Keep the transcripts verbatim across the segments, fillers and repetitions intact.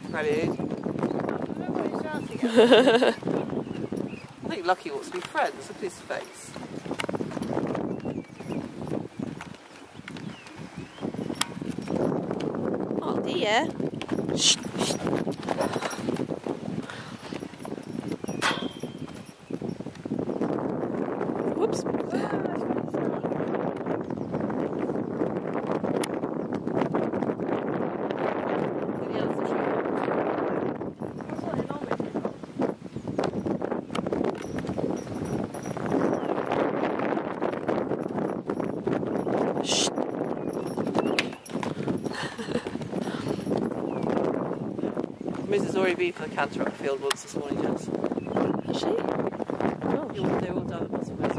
Prelude. I think Lucky wants to be friends. Look at his face. Oh dear. Shh. Whoops. Shh. Missus already been for the canter up the field once this morning, Jess. Has she? Oh, they're all down at the bottom of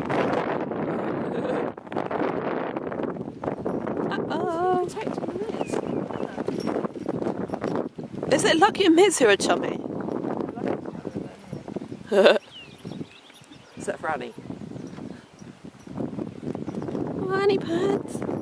Uh-oh. protecting the Miz. Is it Lucky and Miz who are chummy? Except for Annie. Oh, Annie Pants.